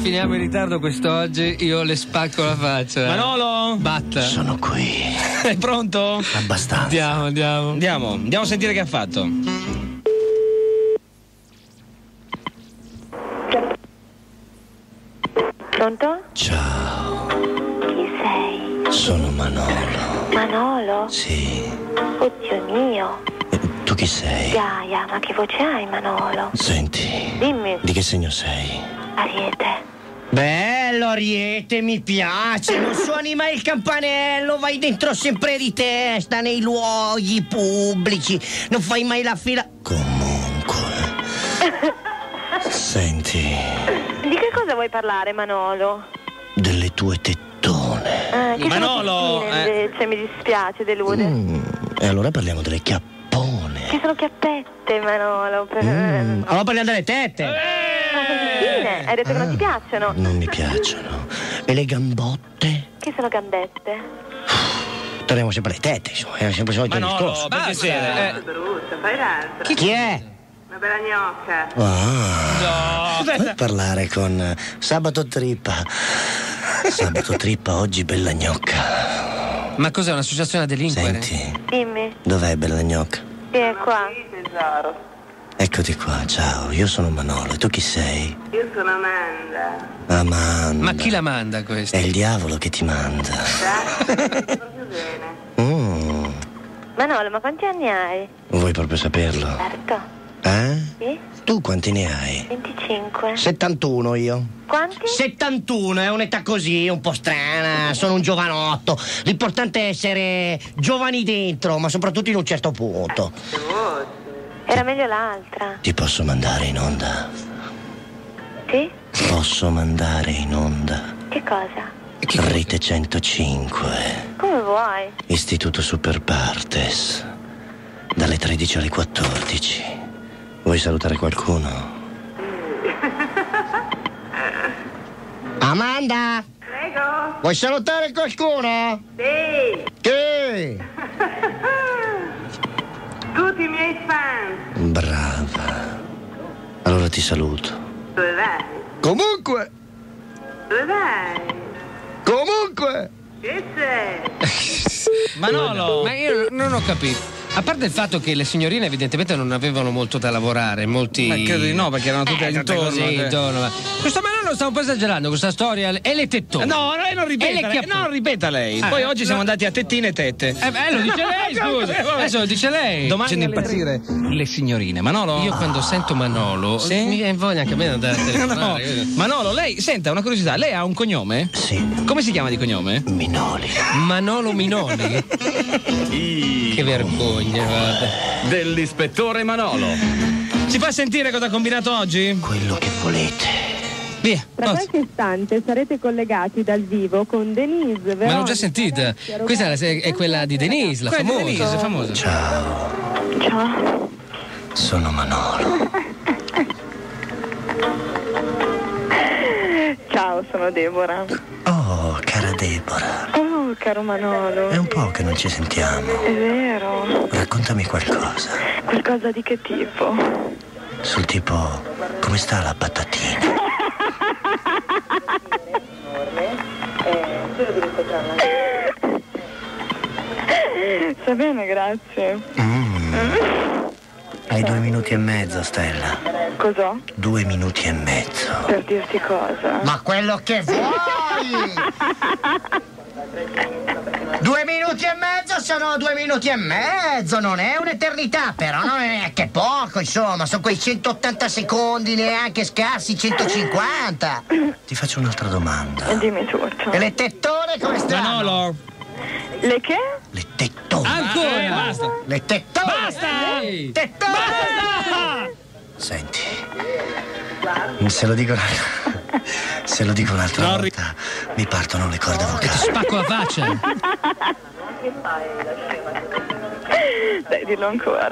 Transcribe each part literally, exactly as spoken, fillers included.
finiamo in ritardo quest'oggi, io le spacco la faccia. Manolo? Batta. Sono qui. È pronto? Abbastanza. Andiamo, andiamo. Andiamo, andiamo a sentire che ha fatto. Pronto? Ciao, Chi sei? sono Manolo. Manolo? Sì. Oddio mio. E tu chi sei? Gaia, ma che voce hai, Manolo? Senti. Dimmi. Di che segno sei? Ariete. Bello Ariete, mi piace, non suoni mai il campanello, vai dentro sempre di testa nei luoghi pubblici, non fai mai la fila. Comunque. Senti. Di che cosa vuoi parlare, Manolo? Delle tue tettone. Ah, che Manolo, sono piccine, eh. invece, mi dispiace, delude. Mm, e allora parliamo delle chiappone. Che sono chiappette, Manolo. Per... Mm, allora parliamo delle tette. Ma sono piccine, hai detto che non ti piacciono. Non mi piacciono. E le gambotte? Che sono gambette? Torniamo sempre alle tette, insomma, è sempre il solito Manolo, discorso. per piacere. Eh. Brutta, fai l'altra. Chi, chi è? Una bella gnocca. Ah. No. Puoi parlare con eh, Sabato Trippa. Sabato Trippa, oggi bella gnocca. Ma cos'è, un'associazione a delinquere? Senti, Dimmi. dov'è bella gnocca? Vieni qua. Sì, tesoro. Eccoti qua, ciao, io sono Manolo, e tu chi sei? Io sono Amanda. Amanda. Ma chi la manda questa? È il diavolo che ti manda. Grazie, proprio bene. Mm, Manolo, ma quanti anni hai? vuoi proprio saperlo? Certo. Eh? Sì? Tu quanti ne hai? venticinque. settantuno io. Quanti? settantuno, è un'età così, un po' strana, sono un giovanotto. L'importante è essere giovani dentro, ma soprattutto in un certo punto. Che voce. Era meglio l'altra. Ti posso mandare in onda? Sì? Posso mandare in onda? Che cosa? Rete centocinque, Come vuoi? Istituto Super Partes, dalle tredici alle quattordici. Vuoi salutare qualcuno? Amanda, Prego. vuoi salutare qualcuno? Sì. Che? Tutti i miei fan. Brava. Allora ti saluto. Dove vai? Comunque, Dove vai? comunque. Che c'è? Manolo. Ma io non ho capito. A parte il fatto che le signorine evidentemente non avevano molto da lavorare, molti... Ma credo di no, perché erano tutte Eh, tutte intorno. così, eh. intorno. ma- Questo Manolo sta un po' esagerando, questa storia. E le tettone. No, lei non E le ripeta, lei, chiappone. no, non ripeta lei. Ah, Poi oggi no. siamo andati a tettine e tette. Eh, beh, lo dice lei, scusa. Adesso lo dice lei. Domani C'è da alle impazzire. le signorine. Manolo? Io quando sento Manolo, Sì? mi viene voglia anche a me di andare a No. telefonare. Manolo, lei, senta, una curiosità, lei ha un cognome? Sì, Come si chiama di cognome? Minoli. Manolo Minoli. Che vergogna, guarda. Dell'ispettore Manolo. Ci fa sentire cosa ha combinato oggi? Quello che volete. Via. Tra Cosa? qualche istante sarete collegati dal vivo con Denise, Veronica, Ma l'ho già sentita. Alessia, Questa è, Roberto, la- è quella di Denise, la Quella di famosa. Denise, famosa. Ciao, Ciao. sono Manolo. Ciao, sono Deborah. Oh, cara Deborah. Oh, caro Manolo. È un po' che non ci sentiamo. È vero. Raccontami qualcosa. Qualcosa di che tipo? Sul tipo, come sta la patatina? Sta bene, grazie. Mm. Hai due minuti e mezzo, Stella. Cos'ho? Due minuti e mezzo. Per dirti cosa? Ma quello che vuoi! Due minuti e mezzo sono due minuti e mezzo, non è un'eternità, però non è neanche poco, insomma, sono quei centottanta secondi, neanche scarsi centocinquanta. Ti faccio un'altra domanda. Dimmi tutto. E le tettone come stanno? Manolo. Le che? Le tettone. Ancora! Eh, basta. Le tettone! Basta! Ehi. Tettone! Senti, se lo dico se lo dico un'altra Non ri- volta mi partono le corde Ti vocali. spacco la faccia. Dai, dillo ancora.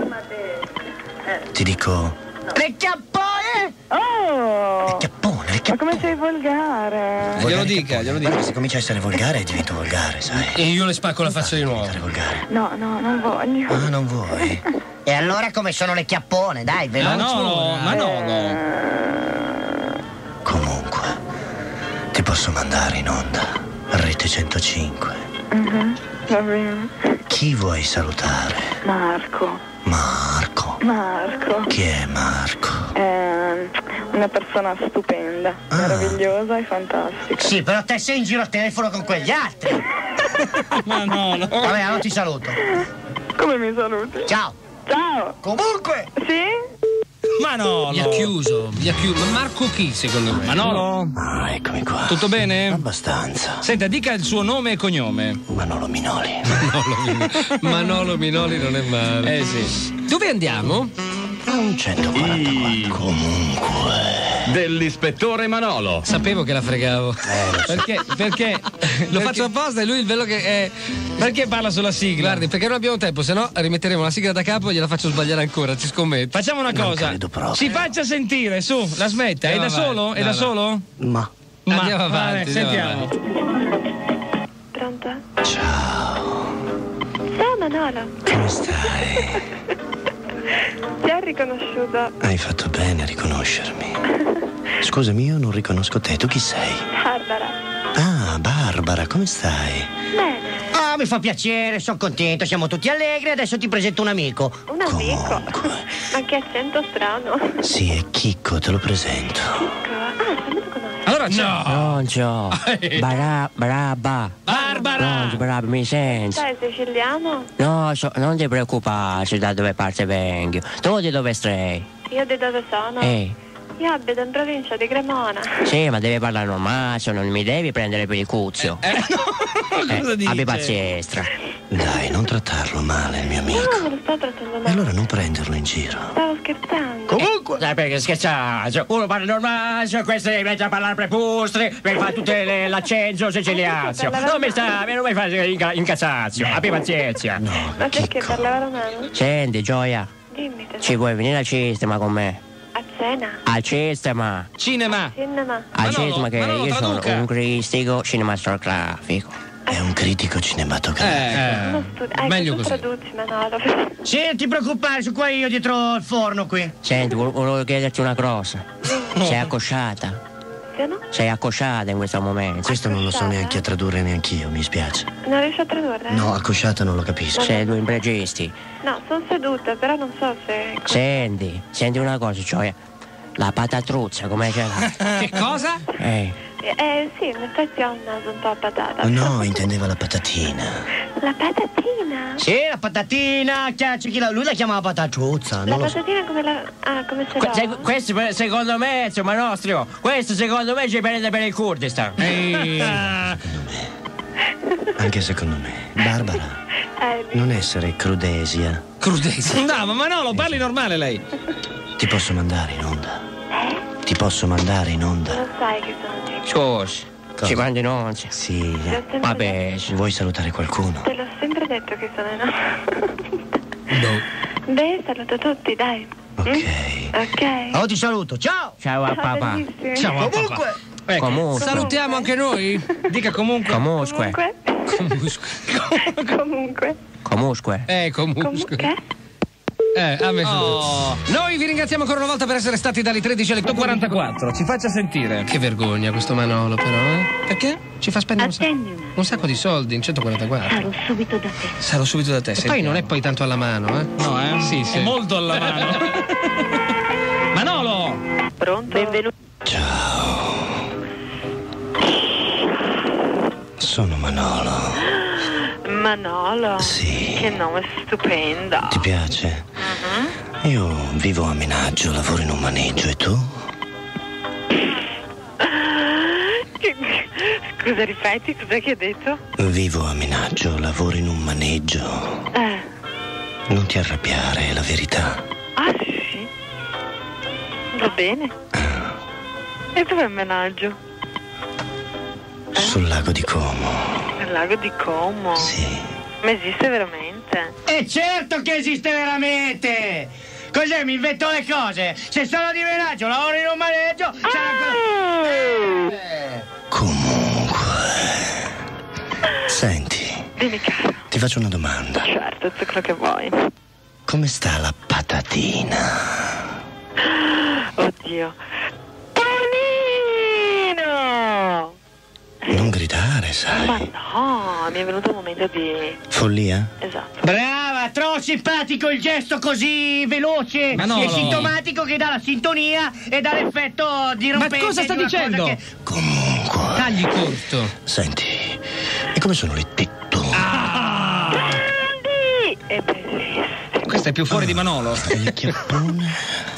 Ti dico Le chiappone! Oh! le chiappone, le Ma chiappone. come sei volgare? Glielo dica, glielo dica. Se comincia a essere volgare divento volgare, sai? E io le spacco la faccia di nuovo. Diventare volgare. No, no, non voglio. Ah, non vuoi? E allora come sono le chiappone? Dai, veloce. Manolo, Manolo. Comunque, posso mandare in onda? Rete centocinque. Mhm, va bene. Chi vuoi salutare? Marco. Marco. Marco. Chi è Marco? È una persona stupenda, Ah. meravigliosa e fantastica. Sì, però te sei in giro al telefono con quegli altri. Ma no, no. Vabbè, allora ti saluto. Come mi saluti? Ciao. Ciao. Comunque. Sì? Manolo. Vi ha chiuso, vi ha chiuso. Ma Marco chi secondo me? Manolo. Ah, eccomi qua. Tutto bene? Abbastanza. Senta, dica il suo nome e cognome. Manolo Minoli. Manolo Minoli. Manolo Minoli non è male. Eh sì. Dove andiamo? A un centoquarantaquattro. Comunque. Dell'ispettore Manolo. Sapevo che la fregavo. Eh, lo so. Perché? Perché? Lo Perché- faccio apposta e lui il velo che è. Perché parla sulla sigla? Guardi, perché non abbiamo tempo, se no rimetteremo la sigla da capo e gliela faccio sbagliare ancora, ci scommetto. Facciamo una Non cosa. credo proprio. Si faccia sentire, su, la smetta. È Andiamo da avanti. solo? È No, da no. solo? Ma. Ma- Andiamo avanti, vabbè, andiamo sentiamo. Pronto? Ciao. Ciao Manolo. Come stai? Ti ho riconosciuto. Hai fatto bene a riconoscermi. Scusami, io non riconosco te. Tu chi sei? Barbara. Ah, Barbara, come stai? Bene. Ah, mi fa piacere, sono contento, siamo tutti allegri. Adesso ti presento un amico. Un amico. Comunque. Ma che accento strano. Sì, è Chicco, te lo presento. Ah, sei venuto con noi. Allora c'è. Pronto? Bara, braba. Barbara! Pronto, braba, mi senti? Sei siciliano? No, so- non ti preoccupare da dove parte vengo. Tu di dove stai? Io di dove sono? Eh, Io abito in provincia di Cremona. sì, ma devi parlare normale, se non mi devi prendere per il cuzio. Eh, no. Cosa dice? abbi pazienza. Dai, non trattarlo male, il mio No, amico. me lo sto trattando E male. allora non prenderlo in giro. Stavo scherzando. Comunque. Sai perché scherzare? Uno parla normale, questo invece a parlare prepustri, mi fa tutto l'accento siciliazio. Non mi sta, non mi fa inca- incazzazio, abbi pazienza. No, Ma perché Chicco. parlava romano? Senti, Gioia, Dimmi te. ci vuoi venire al sistema con me? A cena? Al sistema? Cinema. Cinema? Al Manolo, sistema che Manolo, io sono traduca. un cristico cinematografico. È un critico cinematografico. Eh. Uno studio. Ecco, meglio tu così. traduci Manolo. Sì, non ti preoccupare, su qua io dietro il forno qui. Senti, vo- volevo chiederti una cosa. Sei accosciata? Se no? Sei accosciata in questo momento? Questo non lo so neanche a tradurre neanch'io, mi spiace. Non riesci a tradurre? No, accosciata non lo capisco. Sei due impregisti. No, sono seduta, però non so se... Senti, senti una cosa, cioè la patatruzza, come ce l'ha? Che cosa? Eh, Eh sì, in effetti ho un naso un po' a patata. No, intendeva la patatina. La patatina? Sì, la patatina, c'è chi la- lui la chiamava patatuzza. La Non lo so. patatina come la... Ah, come se que- l'ho? se- questo per- secondo me, insomma, nostro, questo secondo me ci prende per il Kurdistan. Anche secondo me. Barbara, Eh, non essere crudesia. Crudezza. No, ma Manolo, parli normale lei. Ti posso mandare in onda? Ti posso mandare in onda? non sai che sono Nick. Scusi, Cosa? ci mandi non c'è. Sì. Te l'ho sempre Vabbè, detto- Vuoi salutare qualcuno? Te l'ho sempre detto che sono in No. Beh, saluto tutti, dai. Ok. Mm? Ok. Oh, ti saluto, ciao! ciao a papà. bellissimi. Ciao a papà. Comunque, Ecco. Comunque, Salutiamo anche noi? Dica comunque. comunque, Comunque. Comunque. comunque. Eh, comunque. Comunque. Eh, a me Oh. Noi vi ringraziamo ancora una volta per essere stati dalle tredici alle quarantaquattro, ci faccia sentire. Che vergogna questo Manolo, però, eh? Perché? Ci fa spendere un, sa- Attendi un attimo. un sacco di soldi in centoquarantaquattro. Sarò subito da te. Sarò subito da te. E poi non è poi tanto alla mano, eh? No, eh? Sì, sì. È molto alla mano. Manolo! Pronto? Benvenuto. Sono Manolo. Manolo. Sì. Che nome stupendo. Ti piace? Io vivo a Menaggio, lavoro in un maneggio e tu? Scusa, ripeti, cosa che hai detto? Vivo a Menaggio, lavoro in un maneggio. Eh. Non ti arrabbiare, è la verità. Ah, sì, sì. Va bene. E dov'è il menaggio? Sul lago di Como. Nel lago di Como. Sì. Ma esiste veramente? E certo che esiste veramente! Cos'è, mi invento le cose? Se sono di Menaggio, lavoro in un maneggio, sarà quello... Eh. Comunque. Senti, Dimmi, caro. ti faccio una domanda. Certo, tutto quello che vuoi. Come sta la patatina? Oddio. Paolino! sai. Ma no, mi è venuto un momento di... Follia? Esatto. Brava, troppo simpatico il gesto così veloce Manolo. e sintomatico che dà la sintonia e dà l'effetto di rompente. Ma cosa sta di una dicendo? cosa che- Comunque. Tagli corto. Senti, e come sono le tettone? Grandi e bellissimo. Questo è più fuori di Manolo. Il chiappone.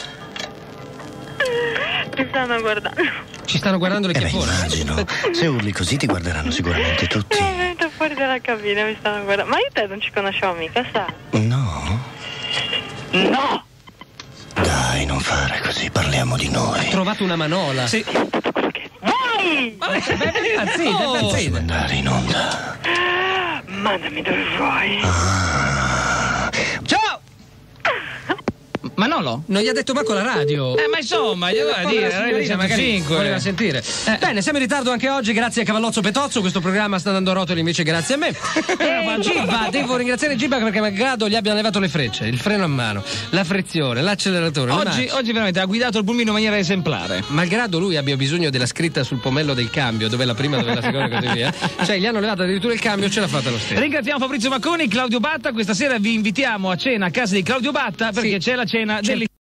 Mi stanno guardando. Ci stanno guardando le Eh beh, chiappone. immagino. Se urli così ti guarderanno sicuramente tutti. Veramente fuori dalla cabina mi stanno guardando. Ma io e te non ci conosciamo mica, sai? No? No! Dai, non fare così, parliamo di Ho noi. trovato una manola. Sì. Vai! Vabbè, Beh, beh, zitto, Oh. beh, Possiamo zitto. andare in onda. Mandami dove vuoi. Ciao! Manolo? Non gli ha detto manco la radio. Eh, ma insomma, glielo voleva dire, Povera Radio signorina, magari centocinque. voleva sentire. Eh. Bene, siamo in ritardo anche oggi, grazie a Cavallozzo Petozzo. Questo programma sta andando a rotoli invece grazie a me. E Gibba, devo ringraziare Gibba perché malgrado gli abbiano levato le frecce, il freno a mano, la frizione, l'acceleratore. le Oggi, marce. oggi veramente ha guidato il pulmino in maniera esemplare. Malgrado lui abbia bisogno della scritta sul pomello del cambio, dove è la prima, dove è la seconda e così via. Cioè, gli hanno levato addirittura il cambio, ce l'ha fatta lo stesso. Ringraziamo Fabrizio Macconi, Claudio Batta. Questa sera vi invitiamo a cena a casa di Claudio Batta perché Sì. c'è la cena C'è degli